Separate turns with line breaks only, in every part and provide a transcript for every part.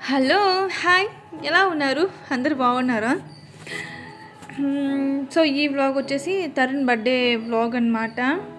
Hello hi ఎలా ఉన్నారు అందరూ బాగున్నారా? సో ఈ వ్లాగ్ వచ్చేసి తరుణ్ బర్త్డే వ్లాగ్ అనమాట.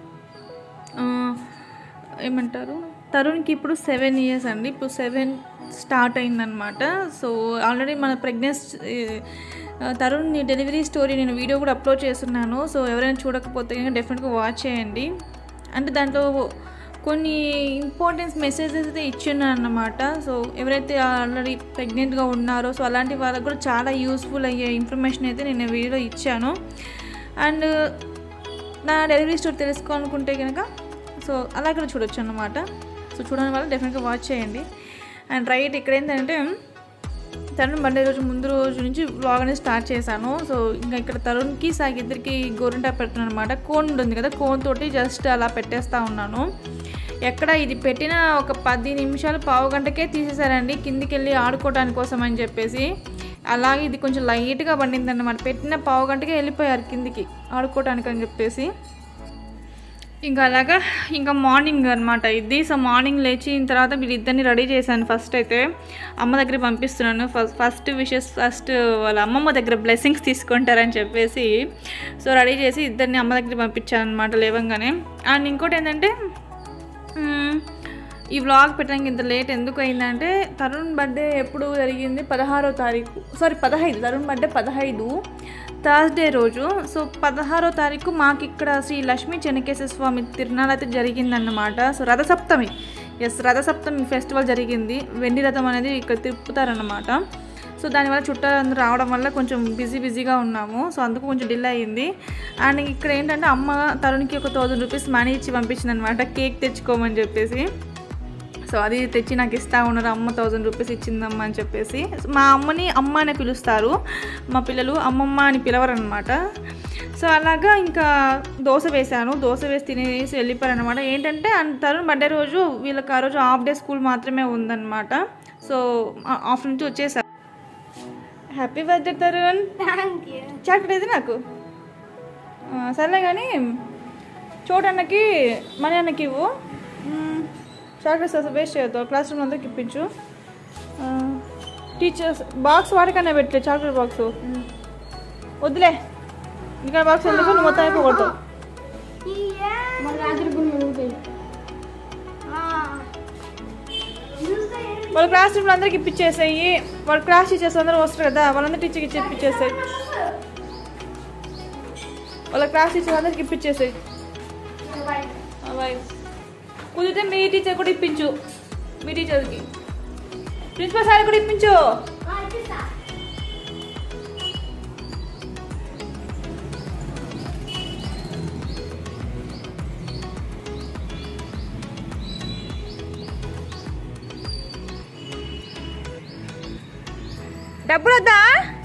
ఏమంటారు, తరుణ్కి ఇప్పుడు 7 years అండి. ఇప్పుడు 7 స్టార్ట్ అయిందనమాట. సో ఆల్రెడీ మన ప్రెగ్నెన్సీ తరుణ్ డెలివరీ స్టోరీ నేను వీడియో కూడా అప్లోడ్ చేస్తున్నాను. సో ఎవరైనా చూడకపోతే డెఫినెట్గా వాచ్ చేయండి. అంటే దాంట్లో కొన్ని ఇంపార్టెన్స్ మెసేజెస్ అయితే ఇచ్చున్నాను అన్నమాట. సో ఎవరైతే ఆల్రెడీ ప్రెగ్నెంట్గా ఉన్నారో సో అలాంటి వాళ్ళకు కూడా చాలా యూస్ఫుల్ అయ్యే ఇన్ఫర్మేషన్ అయితే నేను వీడియోలో ఇచ్చాను. అండ్ నా డెలివరీ స్టోరీ తెలుసుకోవాలనుకుంటే కనుక సో అలా కూడా చూడొచ్చు అన్నమాట. సో చూడని వాళ్ళు డెఫినెట్గా వాచ్ చేయండి. అండ్ రైట్ ఇక్కడ ఏంటంటే తరుణ్ బర్త్డే రోజు ముందు రోజు నుంచి వ్లాగ్ అనేది స్టార్ట్ చేశాను. సో ఇంకా ఇక్కడ తరుణ్కి సాకి ఇద్దరికి గోరింటా పెడుతున్నాను అనమాట. కోన్ ఉంటుంది కదా, కోన్ తోటి జస్ట్ అలా పెట్టేస్తూ ఉన్నాను. ఎక్కడ ఇది పెట్టిన ఒక 10 నిమిషాలు పావు గంటకే తీసేశారండి కిందికి వెళ్ళి ఆడుకోవడానికి కోసం అని చెప్పేసి. అలాగే ఇది కొంచెం లైట్గా పండింది అన్నమాట. పెట్టిన పావు గంటకే వెళ్ళిపోయారు కిందికి ఆడుకోవడానికి అని చెప్పేసి. ఇంకా అలాగా ఇంకా మార్నింగ్ అనమాట ఇది. సో మార్నింగ్ లేచిన తర్వాత వీళ్ళిద్దరిని రెడీ చేశాను. ఫస్ట్ అయితే అమ్మ దగ్గర పంపిస్తున్నాను. ఫస్ట్ విషెస్ ఫస్ట్ వాళ్ళ అమ్మమ్మ దగ్గర బ్లెస్సింగ్స్ తీసుకుంటారని చెప్పేసి సో రెడీ చేసి ఇద్దరిని అమ్మ దగ్గర పంపించాను అనమాట లేవంగానే. అండ్ ఇంకోటి ఏంటంటే ఈ వ్లాగ్ పెట్టడానికి ఇంత లేట్ ఎందుకు అయిందంటే తరుణ్ బర్త్డే ఎప్పుడు జరిగింది 16వ తారీఖు, సారీ 15, తరుణ్ బర్త్డే 15 థర్స్డే రోజు. సో 16వ తారీఖు మాకు ఇక్కడ శ్రీ లక్ష్మీ చెన్నకేశ్వర స్వామి తిరునాళ అయితే జరిగిందన్నమాట. సో రథసప్తమి, రథసప్తమి ఫెస్టివల్ జరిగింది. వెండి రథం అనేది ఇక్కడ తిప్పుతారన్నమాట. సో దానివల్ల చుట్టాలందరూ రావడం వల్ల కొంచెం బిజీగా ఉన్నాము. సో అందుకు కొంచెం డిలే అయ్యింది. అండ్ ఇక్కడ ఏంటంటే అమ్మ తరుణ్కి ఒక 1000 రూపీస్ మనీ ఇచ్చి పంపించింది అనమాట, కేక్ తెచ్చుకోమని చెప్పేసి. సో అది తెచ్చి నాకు ఇస్తూ ఉన్నారు. అమ్మ 1000 రూపీస్ ఇచ్చిందమ్మ అని చెప్పేసి. మా అమ్మని అమ్మ అనే పిలుస్తారు, మా పిల్లలు అమ్మమ్మ అని పిలవరు అనమాట. సో అలాగా ఇంకా దోశ వేశాను. దోశ వేసి తినేసి వెళ్ళిపోయారు అనమాట. ఏంటంటే తరుణ్ బర్త్డే రోజు వీళ్ళకి ఆ రోజు హాఫ్ డే స్కూల్ మాత్రమే ఉందన్నమాట. సో ఆఫ్టర్ నుంచి వచ్చేసారు. Happy birthday Tarun. చాక్లెట్ అయితే నాకు సర్లే కానీ చోటన్నకి మనీ అన్నకి ఇవ్వు. చాక్లెట్స్ అసలు వేస్ట్ చేయొద్దు, క్లాస్ రూమ్ అందరికి ఇప్పించు. టీచర్స్ బాక్స్ వాడికన్నా పెట్టలే, చాక్లెట్ బాక్స్ వద్దులే. ఇంకా బాక్స్ ఎందుకు, నువ్వు మొత్తం అయిపోకూడదు. వాళ్ళ క్లాస్ రూమ్లో అందరికి ఇప్పించేసాయి. వాళ్ళ క్లాస్ టీచర్స్ అందరూ వస్తారు కదా, వాళ్ళందరూ టీచర్కి ఇచ్చి ఇప్పించేసాయి. వాళ్ళ క్లాస్ టీచర్స్ అందరికి ఇప్పించేసాయి. కుదిరితే మీ టీచర్ కూడా ఇప్పించు, మీ టీచర్కి ప్రిన్సిపల్ సార్ కూడా ఇప్పించు. డబ్బులు వద్దా?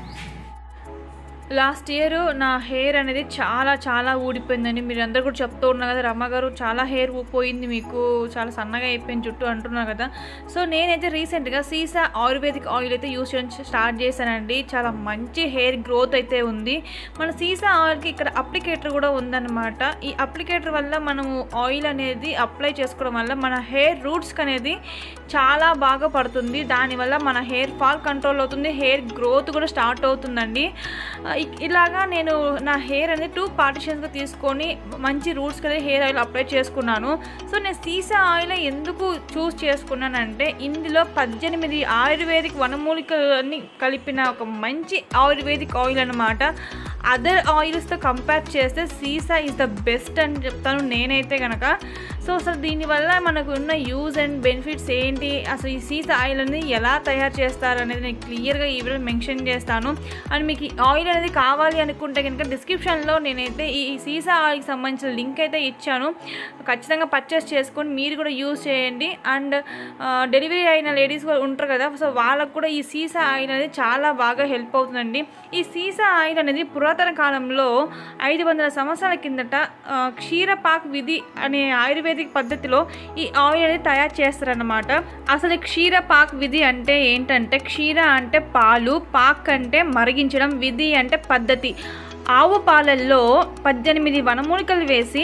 లాస్ట్ ఇయర్ నా హెయిర్ అనేది చాలా ఊడిపోయిందని మీరు అందరు కూడా చెప్తూ ఉన్నారు కదా, రమ్మగారు చాలా హెయిర్ పోయింది మీకు, చాలా సన్నగా అయిపోయింది జుట్టు అంటున్నారు కదా. సో నేనైతే రీసెంట్గా సీసా ఆయుర్వేదిక్ ఆయిల్ అయితే యూస్ చేయడం స్టార్ట్ చేశానండి. చాలా మంచి హెయిర్ గ్రోత్ అయితే ఉంది. మన సీసా ఆయిల్కి ఇక్కడ అప్లికేటర్ కూడా ఉందన్నమాట. ఈ అప్లికేటర్ వల్ల మనము ఆయిల్ అనేది అప్లై చేసుకోవడం వల్ల మన హెయిర్ రూట్స్కి అనేది చాలా బాగా పడుతుంది. దానివల్ల మన హెయిర్ ఫాల్ కంట్రోల్ అవుతుంది, హెయిర్ గ్రోత్ కూడా స్టార్ట్ అవుతుందండి. ఇలాగా నేను నా హెయిర్ అనేది 2 పార్టిషన్స్గా తీసుకొని మంచి రూట్స్కి అనేది హెయిర్ ఆయిల్ అప్లై చేసుకున్నాను. సో నేను సీసా ఆయిల్ ఎందుకు చూస్ చేసుకున్నానంటే ఇందులో 18 ఆయుర్వేదిక్ వనమూలికలన్నీ కలిపిన ఒక మంచి ఆయుర్వేదిక్ ఆయిల్ అన్నమాట. అదర్ ఆయిల్స్తో కంపేర్ చేస్తే సీసా ఈజ్ ద బెస్ట్ అని చెప్తాను నేనైతే కనుక. సో అసలు దీనివల్ల మనకు ఉన్న యూజ్ అండ్ బెనిఫిట్స్ ఏంటి, అసలు ఈ సీసా ఆయిల్ అనేది ఎలా తయారు చేస్తారు అనేది నేను క్లియర్గా ఈ వీడియోలో మెన్షన్ చేస్తాను. అండ్ మీకు ఈ ఆయిల్ అనేది కావాలి అనుకుంటే కనుక డిస్క్రిప్షన్లో నేనైతే ఈ సీసా ఆయిల్కి సంబంధించిన లింక్ అయితే ఇచ్చాను. ఖచ్చితంగా పర్చేస్ చేసుకొని మీరు కూడా యూజ్ చేయండి. అండ్ డెలివరీ అయిన లేడీస్ కూడా ఉంటారు కదా, సో వాళ్ళకు కూడా ఈ సీసా ఆయిల్ అనేది చాలా బాగా హెల్ప్ అవుతుందండి. ఈ సీసా ఆయిల్ అనేది పురాతన కాలంలో 500 సంవత్సరాల కిందట క్షీరపాక్ విధి అనే ఆయుర్వేదిక్ పద్ధతిలో ఈ ఆయిల్ అనేది తయారు చేస్తారన్నమాట. అసలు క్షీరపాక్ విధి అంటే ఏంటంటే క్షీర అంటే పాలు, పాక్ అంటే మరిగించడం, విధి అంటే పద్ధతి. ఆవు పాలల్లో 18 వనమూలికలు వేసి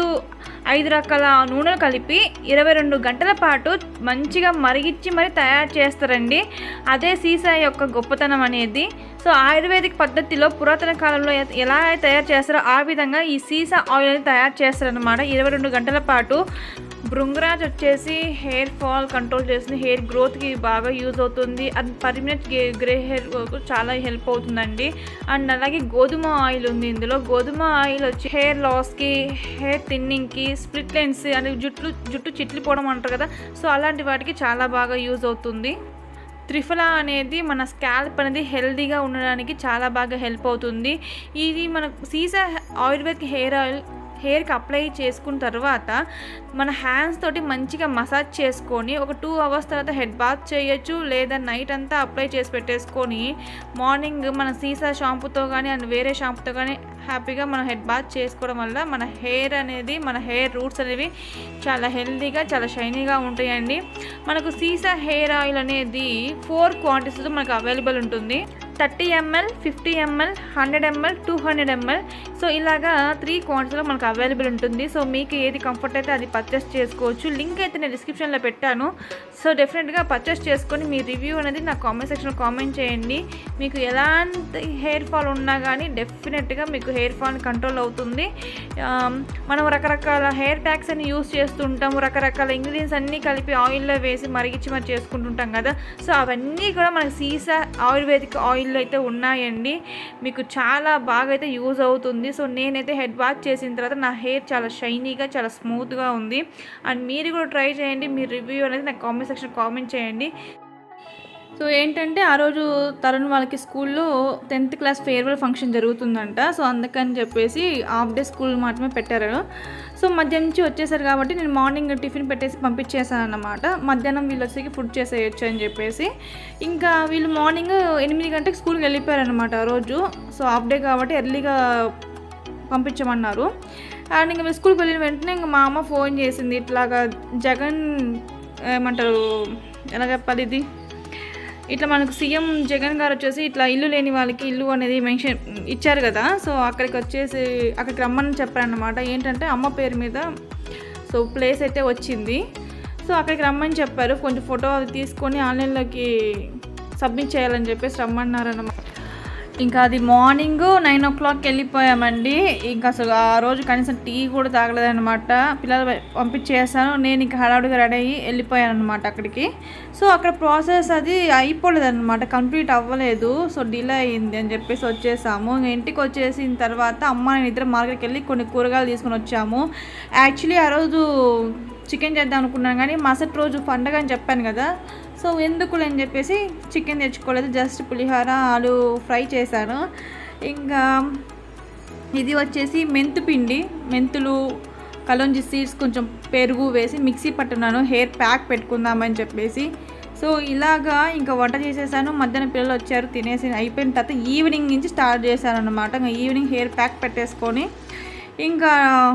5 రకాల నూనెలు కలిపి 22 గంటల పాటు మంచిగా మరిగించి మరి తయారు చేస్తారండి. అదే సీసా యొక్క గొప్పతనం అనేది. సో ఆయుర్వేదిక్ పద్ధతిలో పురాతన కాలంలో ఎలా తయారు చేస్తారో ఆ విధంగా ఈ సీసా ఆయిల్ అనేది తయారు చేస్తారనమాట. 22 గంటల పాటు. భృంగరాజ్ వచ్చేసి హెయిర్ ఫాల్ కంట్రోల్ చేస్తుంది, హెయిర్ గ్రోత్కి బాగా యూజ్ అవుతుంది, అండ్ పర్మనెంట్ గ్రే హెయిర్ చాలా హెల్ప్ అవుతుందండి. అండ్ అలాగే గోధుమ ఆయిల్ ఉంది ఇందులో. గోధుమ ఆయిల్ వచ్చి హెయిర్ లాస్కి, హెయిర్ థిన్నింగ్కి, స్ప్లిట్ లెన్స్ అంటే జుట్టు చిట్లిపోవడం అంటారు కదా, సో అలాంటి వాటికి చాలా బాగా యూజ్ అవుతుంది. త్రిఫలా అనేది మన స్కాల్ప్ అనేది హెల్దీగా ఉండడానికి చాలా బాగా హెల్ప్ అవుతుంది. ఇది మన సీసా ఆయుర్వేదిక్ హెయిర్కి అప్లై చేసుకున్న తర్వాత మన హ్యాండ్స్ తోటి మంచిగా మసాజ్ చేసుకొని ఒక 2 అవర్స్ తర్వాత హెడ్ బాత్ చేయొచ్చు, లేదా నైట్ అంతా అప్లై చేసి పెట్టేసుకొని మార్నింగ్ మన సీసా షాంపూతో కానీ అండ్ వేరే షాంపూతో కానీ హ్యాపీగా మనం హెడ్ బాత్ చేసుకోవడం వల్ల మన హెయిర్ రూట్స్ అనేవి చాలా హెల్దీగా చాలా షైనీగా ఉంటాయండి. మనకు సీసా హెయిర్ ఆయిల్ అనేది 4 క్వాంటిటీస్లో మనకు అవైలబుల్ ఉంటుంది. 30 ml, 50 ml, 100 ml, 200 ml. So ఇలాగా 3 క్వాంటిటీలో మనకు అవైలబుల్ ఉంటుంది. సో మీకు ఏది కంఫర్ట్ అయితే అది పర్చేస్ చేసుకోవచ్చు. లింక్ అయితే నేను డిస్క్రిప్షన్లో పెట్టాను. సో డెఫినెట్గా పర్చేస్ చేసుకొని మీ రివ్యూ అనేది నా కామెంట్ సెక్షన్లో కామెంట్ చేయండి. మీకు ఎలాంటి హెయిర్ ఫాల్ ఉన్నా కానీ డెఫినెట్గా మీకు హెయిర్ ఫాల్ కంట్రోల్ అవుతుంది. మనం రకరకాల హెయిర్ ప్యాక్స్ అని యూస్ చేస్తుంటాము, రకరకాల ఇంగ్రీడియంట్స్ అన్నీ కలిపి ఆయిల్లో వేసి మరిగించి మరి చేసుకుంటుంటాం కదా. సో అవన్నీ కూడా మనకి సీసా ఆయుర్వేదిక్ ఆయిల్ అయితే ఉన్నాయండి. మీకు చాలా బాగా అయితే యూజ్ అవుతుంది. సో నేనైతే హెడ్ వాష్ చేసిన తర్వాత నా హెయిర్ చాలా షైనీగా చాలా స్మూత్గా ఉంది. అండ్ మీరు కూడా ట్రై చేయండి. మీ రివ్యూ అనేది నాకు కామెంట్ సెక్షన్ కామెంట్ చేయండి. సో ఏంటంటే ఆ రోజు తరుణ్ వాళ్ళకి స్కూల్లో 10th క్లాస్ ఫేర్వెల్ ఫంక్షన్ జరుగుతుందంట. సో అందుకని చెప్పేసి హాఫ్ డే స్కూల్ మాత్రమే పెట్టారు. సో మధ్యాహ్నం నుంచి వచ్చేసారు కాబట్టి నేను మార్నింగ్ టిఫిన్ పెట్టేసి పంపించేసాను అన్నమాట. మధ్యాహ్నం వీళ్ళు వచ్చేసి ఫుడ్ చేసేయచ్చు అని చెప్పేసి ఇంకా వీళ్ళు మార్నింగ్ 8 గంటలకు స్కూల్కి వెళ్ళిపోయారనమాట ఆ రోజు. సో హాఫ్ డే కాబట్టి ఎర్లీగా పంపించమన్నారు. అండ్ ఇంకా స్కూల్కి వెళ్ళిన వెంటనే ఇంకా మా అమ్మ ఫోన్ చేసింది, ఇట్లాగా జగన్ ఏమంటారు ఎలా చెప్పాలి ఇది, ఇట్లా మనకు సీఎం జగన్ గారు వచ్చేసి ఇట్లా ఇల్లు లేని వాళ్ళకి ఇల్లు అనేది మెన్షన్ ఇచ్చారు కదా. సో అక్కడికి రమ్మని చెప్పారన్నమాట. ఏంటంటే అమ్మ పేరు మీద సో ప్లేస్ అయితే వచ్చింది. సో అక్కడికి రమ్మని చెప్పారు. కొంచెం ఫోటో అది తీసుకొని ఆన్లైన్లోకి సబ్మిట్ చేయాలని చెప్పేసి రమ్మన్నారన్నమాట. ఇంకా అది మార్నింగ్ 9 o'clock వెళ్ళిపోయామండి. ఇంకా అసలు ఆ రోజు కనీసం టీ కూడా తాగలేదనమాట. పిల్లలు పంపించేసాను, నేను ఇంకా హడావుడిగా రెడీ అయ్యి వెళ్ళిపోయాను అనమాట అక్కడికి. సో అక్కడ ప్రాసెస్ అది అయిపోలేదన్నమాట, కంప్లీట్ అవ్వలేదు. సో డిలే అయింది అని చెప్పేసి వచ్చేసాము. ఇంకా ఇంటికి వచ్చేసిన తర్వాత అమ్మ నేను ఇద్దరు మార్కెట్కి వెళ్ళి కొన్ని కూరగాయలు తీసుకొని వచ్చాము. యాక్చువల్లీ ఆ రోజు చికెన్ చేద్దాం అనుకున్నాను కానీ మరుసటి రోజు పండగ అని చెప్పాను కదా. సో ఎందుకులే అని చెప్పేసి చికెన్ తెచ్చుకోలేదు, జస్ట్ పులిహోర ఆలు ఫ్రై చేశాను. ఇంకా ఇది వచ్చేసి మెంతుపిండి, మెంతులు, కలోంజి సీడ్స్, కొంచెం పెరుగు వేసి మిక్సీ పట్టున్నాను హెయిర్ ప్యాక్ పెట్టుకుందామని చెప్పేసి. సో ఇలాగా ఇంకా వంట చేసేసాను. మధ్యాహ్నం పిల్లలు వచ్చారు, తినేసి అయిపోయిన తర్వాత ఈవినింగ్ నుంచి స్టార్ట్ చేశాను అనమాట. ఇంకా ఈవినింగ్ హెయిర్ ప్యాక్ పెట్టేసుకొని ఇంకా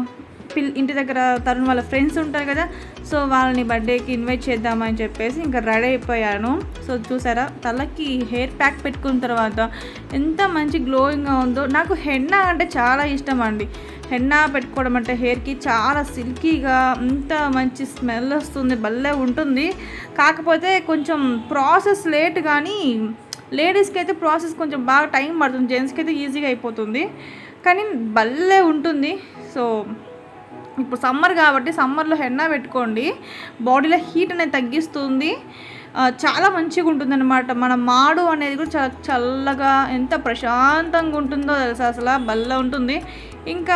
ఇంటి దగ్గర తరుణ్ వాళ్ళ ఫ్రెండ్స్ ఉంటారు కదా, సో వాళ్ళని బర్త్డేకి ఇన్వైట్ చేద్దామని చెప్పేసి ఇంకా రెడీ అయిపోయాను. సో చూసారా తలకి హెయిర్ ప్యాక్ పెట్టుకున్న తర్వాత ఎంత మంచి గ్లోయింగ్గా ఉందో. నాకు హెన్నా అంటే చాలా ఇష్టం అండి. హెన్నా పెట్టుకోవడం అంటే హెయిర్కి చాలా సిల్కీగా అంత మంచి స్మెల్ వస్తుంది, భలే ఉంటుంది. కాకపోతే కొంచెం ప్రాసెస్ లేట్, కానీ లేడీస్కి అయితే ప్రాసెస్ కొంచెం బాగా టైం పడుతుంది, జెంట్స్కి అయితే ఈజీగా అయిపోతుంది, కానీ భలే ఉంటుంది. సో ఇప్పుడు సమ్మర్ కాబట్టి సమ్మర్లో హెన్నా పెట్టుకోండి, బాడీలో హీట్ అనేది తగ్గిస్తుంది, చాలా మంచిగా ఉంటుంది అనమాట. మన మాడు అనేది కూడా చాలా చల్లగా ఎంత ప్రశాంతంగా ఉంటుందో తెలుసా, అసలు భలే ఉంటుంది. ఇంకా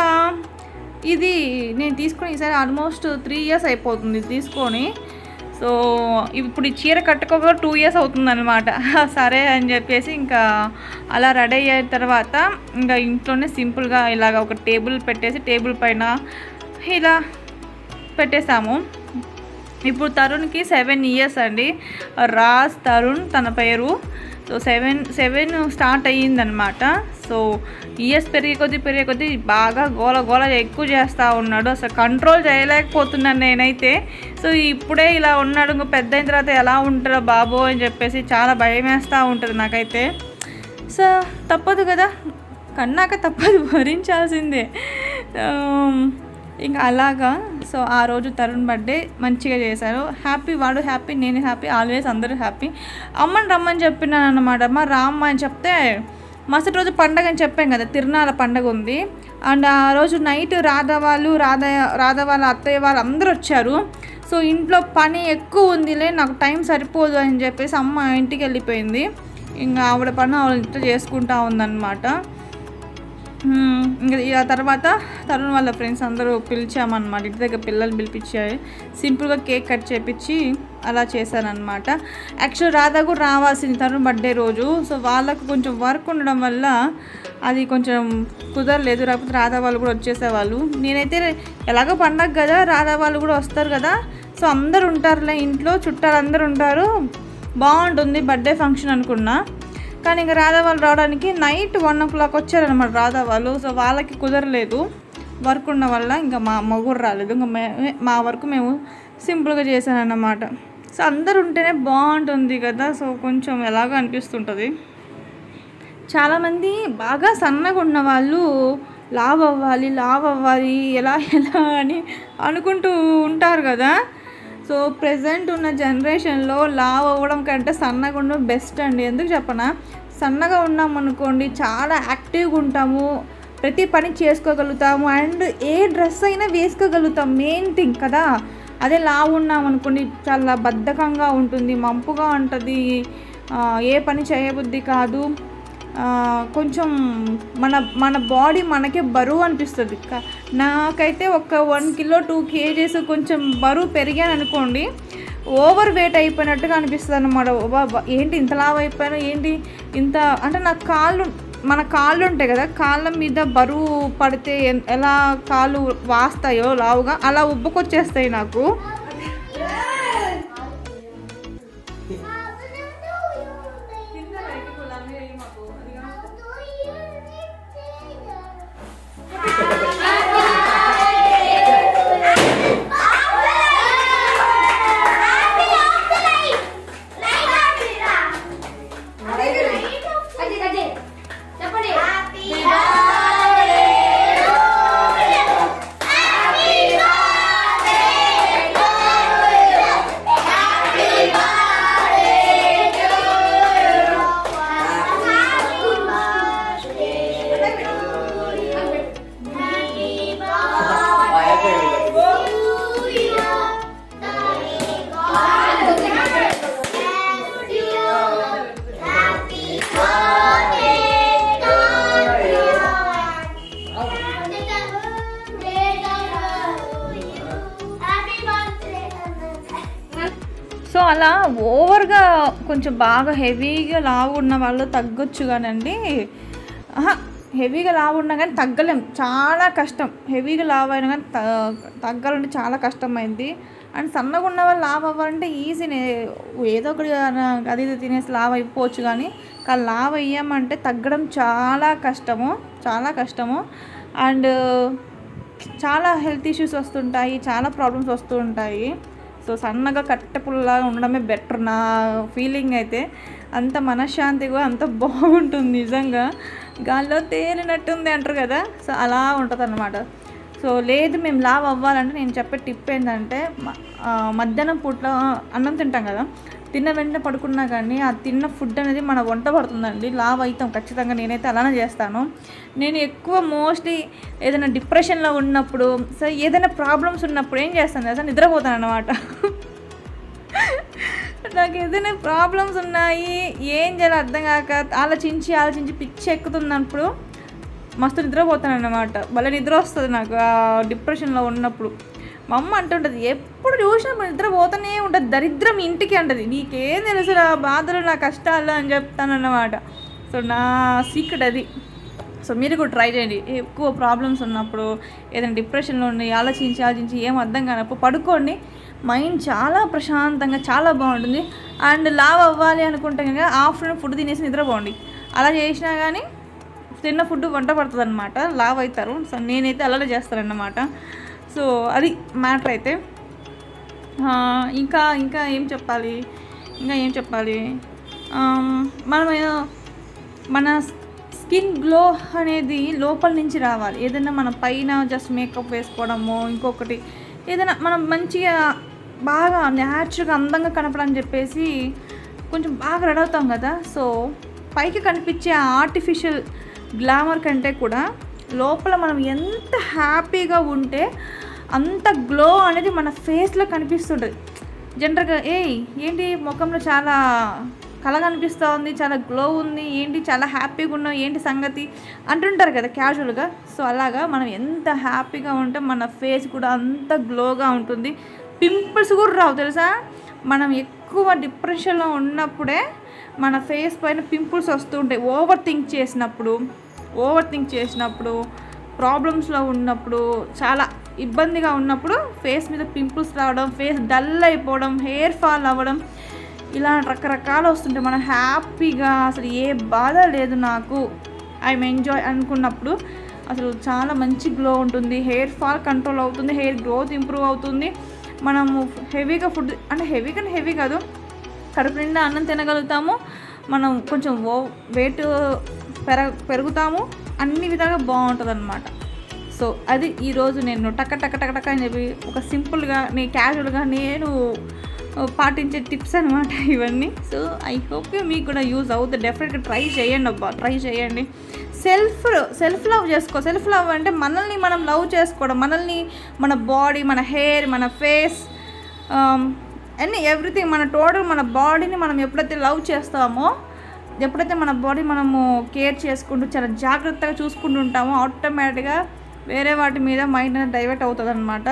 ఇది నేను తీసుకొని ఈసారి ఆల్మోస్ట్ 3 years అయిపోతుంది తీసుకొని. సో ఇప్పుడు ఈ చీర కట్టుకోక 2 years అవుతుందన్నమాట. సరే అని చెప్పేసి ఇంకా అలా రెడీ అయిన తర్వాత ఇంకా ఇంట్లోనే సింపుల్గా ఇలాగ ఒక టేబుల్ పెట్టేసి టేబుల్ పైన ఇలా పెట్టేసాము. ఇప్పుడు తరుణ్కి 7 years అండి, రాజ్ తరుణ్ తన పేరు. సో 7 స్టార్ట్ అయ్యిందనమాట. సో ఇయర్స్ పెరిగే కొద్దీ బాగా గోల ఎక్కువ చేస్తూ ఉన్నాడు, అసలు కంట్రోల్ చేయలేకపోతున్నాను నేనైతే. సో ఇప్పుడే ఇలా ఉన్నాడు, ఇంకా పెద్ద అయిన తర్వాత ఎలా ఉంటారో బాబో అని చెప్పేసి చాలా భయం వేస్తూ ఉంటుంది నాకైతే. సో తప్పదు కదా, కన్నాక తప్పదు, భరించాల్సిందే. ఇంకా అలాగా. సో ఆ రోజు తరుణ్ బర్త్డే మంచిగా చేశారు. హ్యాపీ, వాడు హ్యాపీ, నేను హ్యాపీ, ఆల్వేస్ అందరూ హ్యాపీ. అమ్మని రమ్మని చెప్పినాను అన్నమాట. అమ్మ రామ్మ అని చెప్తే మరుసటి రోజు పండగ అని చెప్పాం కదా, తిరునాళ్ళ పండగ ఉంది. అండ్ ఆ రోజు నైట్ రాధ వాళ్ళ అత్తయ్య వాళ్ళు అందరూ వచ్చారు. సో ఇంట్లో పని ఎక్కువ ఉందిలే, నాకు టైం సరిపోదు అని చెప్పేసి అమ్మ ఇంటికి వెళ్ళిపోయింది. ఇంకా ఆవిడ పని ఆవిడ ఇంట్లో చేసుకుంటా ఉందన్నమాట. ఇంకా ఆ తర్వాత తరుణ్ వాళ్ళ ఫ్రెండ్స్ అందరూ పిలిచామన్నమాట. ఇంటి దగ్గర పిల్లలు పిలిపించారు. సింపుల్గా కేక్ కట్ చేపించి అలా చేశానన్నమాట. యాక్చువల్ రాధా కూడా రావాల్సింది తరుణ్ బర్త్డే రోజు. సో వాళ్ళకు కొంచెం వర్క్ ఉండడం వల్ల అది కొంచెం కుదరలేదు. లేకపోతే రాధా వాళ్ళు కూడా వచ్చేసేవాళ్ళు. నేనైతే ఎలాగో పండగ కదా, రాధా వాళ్ళు కూడా వస్తారు కదా, సో అందరు ఉంటారులే ఇంట్లో, చుట్టాలు అందరు ఉంటారు, బాగుంటుంది బర్త్డే ఫంక్షన్ అనుకున్నా. కానీ ఇంకా రాధా వాళ్ళు రావడానికి నైట్ 1 o'clock వచ్చారనమాట రాధా వాళ్ళు. సో వాళ్ళకి కుదరలేదు వర్క్ ఉన్న వల్ల. ఇంకా మా అమ్మ కూడా రాలేదు. ఇంకా మా వర్క్ మేము సింపుల్గా చేశానన్నమాట. సో అందరు ఉంటేనే బాగుంటుంది కదా, సో కొంచెం ఎలాగో అనిపిస్తుంటుంది. చాలామంది బాగా సన్నగా ఉన్న వాళ్ళు లావ్ అవ్వాలి ఎలా అని అనుకుంటూ ఉంటారు కదా. సో ప్రెజెంట్ ఉన్న జనరేషన్లో లావ్ అవ్వడం కంటే సన్నగా ఉండడం బెస్ట్ అండి. ఎందుకు చెప్పనా, సన్నగా ఉన్నాం అనుకోండి చాలా యాక్టివ్గా ఉంటాము, ప్రతి పని చేసుకోగలుగుతాము, అండ్ ఏ డ్రెస్ అయినా వేసుకోగలుగుతాం, మెయిన్ థింగ్ కదా. అదే లావు ఉన్నాం అనుకోండి చాలా బద్ధకంగా ఉంటుంది, మంపుగా ఉంటుంది, ఏ పని చేయబుద్ధి కాదు, కొంచెం మన బాడీ మనకే బరువు అనిపిస్తుంది. నాకైతే ఒక 1 kilo 2 kgs కొంచెం బరువు పెరిగాను అనుకోండి, ఓవర్ వెయిట్ అయిపోయినట్టుగా అనిపిస్తుంది అన్నమాట. ఏంటి ఇంత లావు అయిపోయాను, ఏంటి ఇంత అంటే నా మన కాళ్ళు ఉంటాయి కదా, కాళ్ళ మీద బరువు పడితే ఎలా కాళ్ళు వాస్తాయో లావుగా, అలా ఉబ్బుకొచ్చేస్తాయి నాకు. సో అలా ఓవర్గా కొంచెం బాగా హెవీగా లావు ఉన్న వాళ్ళు తగ్గొచ్చు కానండి. హెవీగా లావు ఉన్నా కానీ తగ్గలేం, చాలా కష్టం. హెవీగా లావు అయినా కానీ తగ్గాలంటే చాలా కష్టమైంది. అండ్ సన్నగా ఉన్న వాళ్ళు లావు అవ్వాలంటే ఈజీనే, ఏదో ఒకటి అది ఇది తినేసి లావు అయిపోవచ్చు. కానీ లావు అయ్యామంటే తగ్గడం చాలా కష్టము. అండ్ చాలా హెల్త్ ఇష్యూస్ వస్తుంటాయి, చాలా ప్రాబ్లమ్స్ వస్తూ ఉంటాయి. సో సన్నగా కట్టెపుల్లలాగా ఉండడమే బెటర్ నా ఫీలింగ్ అయితే. అంత మనశ్శాంతిగా అంత బాగుంటుంది నిజంగా, గాల్లో తేలినట్టుంది అంటారు కదా, సో అలా ఉంటుంది అన్నమాట. సో లేదు మేము లావ్ అవ్వాలంటే నేను చెప్పే టిప్ ఏంటంటే, మధ్యాహ్నం పూట అన్నం తింటాం కదా, తిన్న వెంటనే పడుకున్నా కానీ ఆ తిన్న ఫుడ్ అనేది మన వంట పడుతుందండి, లావ్ అవుతాం ఖచ్చితంగా. నేనైతే అలానే చేస్తాను. నేను ఎక్కువ మోస్ట్లీ ఏదైనా డిప్రెషన్లో ఉన్నప్పుడు, సో ఏదైనా ప్రాబ్లమ్స్ ఉన్నప్పుడు ఏం చేస్తాను అసలు నిద్రపోతాను అన్నమాట. నాకు ఏదైనా ప్రాబ్లమ్స్ ఉన్నాయి, ఏం చేయాలో అర్థం కాక ఆలోచించి పిచ్చి ఎక్కుతున్నప్పుడు మస్తు నిద్రపోతాను అన్నమాట. భలే నిద్ర వస్తుంది నాకు ఆ డిప్రెషన్లో ఉన్నప్పుడు. మా అమ్మ అంటుంటుంది, ఎప్పుడు చూసినప్పుడు నిద్రపోతూనే ఉంటుంది, దరిద్రం ఇంటికి అంటది, నీకేం తెలుసు నా బాధలు నా కష్టాలు అని చెప్తానన్నమాట. సో నా సీక్రెట్ అది. సో మీరు కూడా ట్రై చేయండి. ఎక్కువ ప్రాబ్లమ్స్ ఉన్నప్పుడు, ఏదైనా డిప్రెషన్లో ఉండి ఆలోచించి ఏం అర్థం కానప్పుడు పడుకోండి, మైండ్ చాలా ప్రశాంతంగా చాలా బాగుంటుంది. అండ్ లావ్ అవ్వాలి అనుకుంటే కనుక ఆఫ్టర్నూన్ ఫుడ్ తినేసి నిద్రపోండి. అలా చేసినా కానీ తిన్న ఫుడ్ వంట పడుతుంది అనమాట, లావ్ అవుతారు. సో నేనైతే అలానే చేస్తానన్నమాట. సో అది మ్యాటర్ అయితే. ఇంకా ఏం చెప్పాలి, మనం మన స్కిన్ గ్లో అనేది లోపల నుంచి రావాలి. ఏదైనా మన పైన జస్ట్ మేకప్ వేసుకోవడము, ఇంకొకటి ఏదైనా మనం మంచిగా బాగా న్యాచురల్గా అందంగా కనపడని చెప్పేసి కొంచెం బాగా రెడీ అవుతాం కదా. సో పైకి కనిపించే ఆర్టిఫిషియల్ గ్లామర్ కంటే కూడా లోపల మనం ఎంత హ్యాపీగా ఉంటే అంత గ్లో అనేది మన ఫేస్లో కనిపిస్తుంటుంది. జనరల్గా ఏంటి ముఖంలో చాలా కళగా అనిపిస్తూ ఉంది, చాలా గ్లో ఉంది, ఏంటి చాలా హ్యాపీగా ఉన్నావు, ఏంటి సంగతి అంటుంటారు కదా క్యాజువల్గా. సో అలాగా మనం ఎంత హ్యాపీగా ఉంటే మన ఫేస్ కూడా అంత గ్లోగా ఉంటుంది. పింపుల్స్ కూడా రావు తెలుసా. మనం ఎక్కువ డిప్రెషన్లో ఉన్నప్పుడే మన ఫేస్ పైన పింపుల్స్ వస్తూ ఉంటాయి. ఓవర్ థింక్ చేసినప్పుడు ప్రాబ్లమ్స్లో ఉన్నప్పుడు, చాలా ఇబ్బందిగా ఉన్నప్పుడు ఫేస్ మీద పింపుల్స్ రావడం, ఫేస్ డల్ అయిపోవడం, హెయిర్ ఫాల్ అవ్వడం, ఇలా రకరకాలు వస్తుంటాయి. మనం హ్యాపీగా అసలు ఏ బాధ లేదు నాకు, ఐఎమ్ ఎంజాయ్ అనుకున్నప్పుడు అసలు చాలా మంచి గ్లో ఉంటుంది. హెయిర్ ఫాల్ కంట్రోల్ అవుతుంది, హెయిర్ గ్రోత్ ఇంప్రూవ్ అవుతుంది. మనము హెవీగా ఫుడ్ అంటే హెవీ కాదు, కడుపు నిండా అన్నం తినగలుగుతాము. మనం కొంచెం వెయిట్ పెరుగుతాము, అన్ని విధాలుగా బాగుంటుంది అన్నమాట. సో అది ఈరోజు నేను టక అని చెప్పి ఒక సింపుల్గా క్యాజువల్గా నేను పాటించే టిప్స్ అనమాట ఇవన్నీ. సో ఐ హోప్ మీకు కూడా యూజ్ అవుతుంది. డెఫినెట్గా ట్రై చేయండి. సెల్ఫ్ లవ్ చేసుకో. సెల్ఫ్ లవ్ అంటే మనల్ని మనం లవ్ చేసుకోవడం, మనల్ని, మన బాడీ, మన హెయిర్, మన ఫేస్, అన్నీ ఎవ్రీథింగ్, మన టోటల్ మన బాడీని మనం ఎప్పుడైతే లవ్ చేస్తామో, ఎప్పుడైతే మన బాడీ మనము కేర్ చేసుకుంటూ చాలా జాగ్రత్తగా చూసుకుంటూ ఉంటామో ఆటోమేటిక్గా వేరే వాటి మీద మైండ్ అనేది డైవర్ట్ అవుతుంది అనమాట.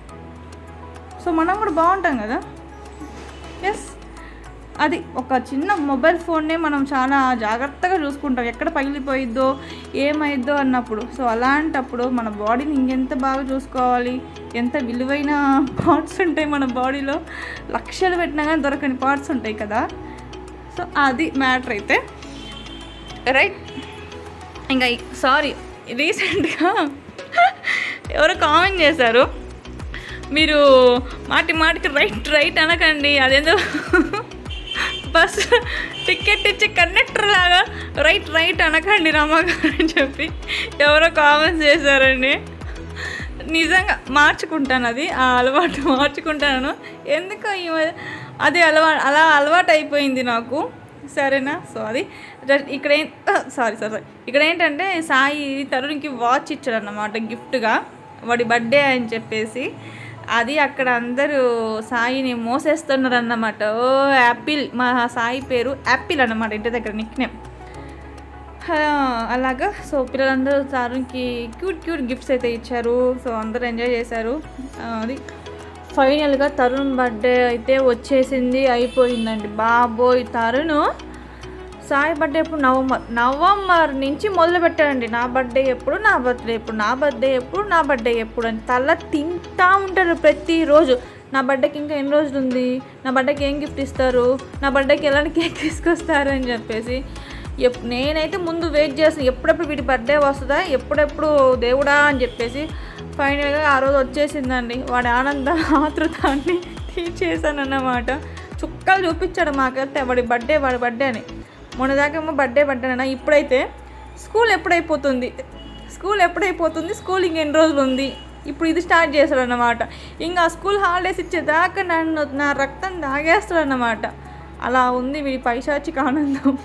సో మనం కూడా బాగుంటాం కదా. ఎస్, అది ఒక చిన్న మొబైల్ ఫోన్నే మనం చాలా జాగ్రత్తగా చూసుకుంటాం, ఎక్కడ పగిలిపోయిద్దో ఏమైద్దో అన్నప్పుడు. సో అలాంటప్పుడు మన బాడీని ఇంకెంత బాగా చూసుకోవాలి. ఎంత విలువైన పార్ట్స్ ఉంటాయి మన బాడీలో, లక్షలు పెట్టినా కానీ దొరకని పార్ట్స్ ఉంటాయి కదా. సో అది మ్యాటర్ అయితే రైట్. ఇంకా రీసెంట్గా ఎవరో కామెంట్ చేశారు, మీరు మాటికి రైట్ అనకండి, అదేందో బస్ టికెట్ ఇచ్చే కండక్టర్ లాగా రైట్ అనకండి రమ్మగారు అని చెప్పి ఎవరో కామెంట్స్ చేశారండి. నిజంగా మార్చుకుంటాను, ఆ అలవాటు మార్చుకుంటాను. ఎందుకో అది అలా అలవాటు అయిపోయింది నాకు, సరేనా. సో అది ఇక్కడ ఇక్కడ ఏంటంటే సాయి తరుణ్కి వాచ్ ఇచ్చాడు అన్నమాట గిఫ్ట్గా, వాడి బర్త్డే అని చెప్పేసి. అది అక్కడ అందరూ సాయిని మోసేస్తున్నారు అన్నమాట. ఓ యాపిల్, మా సాయి పేరు యాపిల్ అన్నమాట, ఇంటి దగ్గర నిక్నేమ్ అలాగా. సో పిల్లలందరూ తరుణ్కి క్యూట్ గిఫ్ట్స్ అయితే ఇచ్చారు. సో అందరూ ఎంజాయ్ చేశారు. అది ఫైనల్గా తరుణ్ బర్త్డే అయితే వచ్చేసింది, అయిపోయిందండి. బాబోయ్, తరుణ్ సాయి బర్త్డే ఎప్పుడు నవంబర్ నుంచి మొదలు పెట్టారండి. నా బర్త్డే ఎప్పుడు అని తల తింటా ఉంటారు ప్రతిరోజు. నా బర్త్డేకి ఇంకా ఎన్ని రోజులు ఉంది, నా బర్త్డేకి ఏం గిఫ్ట్ ఇస్తారు, నా బర్త్డేకి ఎలాంటి కేక్ తీసుకొస్తారు అని చెప్పేసి నేనైతే ముందు వెయిట్ చేస్తాను, ఎప్పుడెప్పుడు వీటి బర్త్డే వస్తుందా, ఎప్పుడెప్పుడు దేవుడా అని చెప్పేసి. ఫైనల్గా ఆ రోజు వచ్చేసిందండి. వాడి ఆత్రుతాన్ని తీర్చేసాను అన్నమాట. చుక్కలు చూపించాడు మాకైతే వాడి బర్త్డే అని. మొన్నదాకేమో బర్త్డే అన్న, ఇప్పుడైతే స్కూల్ ఎప్పుడైపోతుంది, స్కూల్ ఇంకెన్ని రోజులు ఉంది, ఇప్పుడు ఇది స్టార్ట్ చేస్తాడు అన్నమాట. ఇంకా స్కూల్ హాలిడేస్ ఇచ్చేదాకా నా రక్తం తాగేస్తాడు అన్నమాట. అలా ఉంది వీడి పైశాచిక ఆనందం.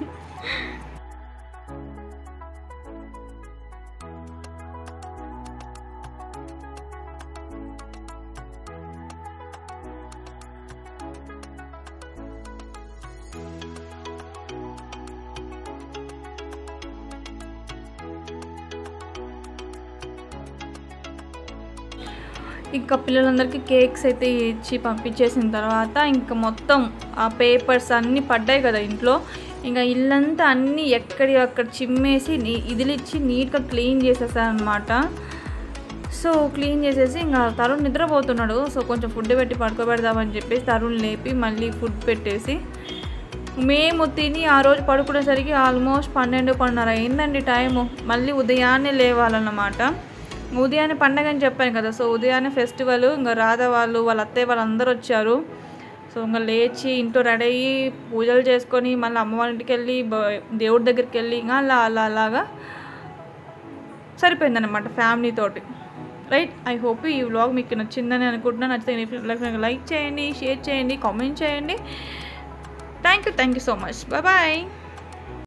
ఇంకా పిల్లలందరికీ కేక్స్ అయితే ఇచ్చి పంపించేసిన తర్వాత ఇంకా మొత్తం ఆ పేపర్స్ అన్నీ పడ్డాయి కదా ఇంట్లో. ఇంకా ఇల్లంతా అన్నీ అక్కడ చిమ్మేసి ఇదిలిచ్చి నీట్గా క్లీన్ చేసేసారనమాట. సో క్లీన్ చేసేసి ఇంకా తరుణ్ నిద్రపోతున్నాడు. సో కొంచెం ఫుడ్ పెట్టి పడుకోబెడదామని చెప్పేసి తరుణ్ లేపి మళ్ళీ ఫుడ్ పెట్టేసి మేము తిని ఆ రోజు పడుకునేసరికి ఆల్మోస్ట్ 12:30 అయిందండి టైము. మళ్ళీ ఉదయాన్నే లేవాలన్నమాట. ఉదయాన్నే పండగ అని చెప్పాను కదా. సో ఉదయాన్నే ఫెస్టివల్, ఇంకా రాధ వాళ్ళ అత్తయ్య వాళ్ళందరూ వచ్చారు. సో ఇంకా లేచి ఇంట్లో రెడీ అయ్యి పూజలు చేసుకొని మళ్ళీ అమ్మ వాళ్ళ ఇంటికి వెళ్ళి దేవుడి దగ్గరికి వెళ్ళి ఇంకా అలాగా సరిపోయిందనమాట ఫ్యామిలీ తోటి. రైట్, ఐ హోప్ ఈ వ్లాగ్ మీకు నచ్చిందని అనుకుంటున్నాను. నచ్చితే లైక్ చేయండి, షేర్ చేయండి, కామెంట్ చేయండి. Thank you so much. Bye.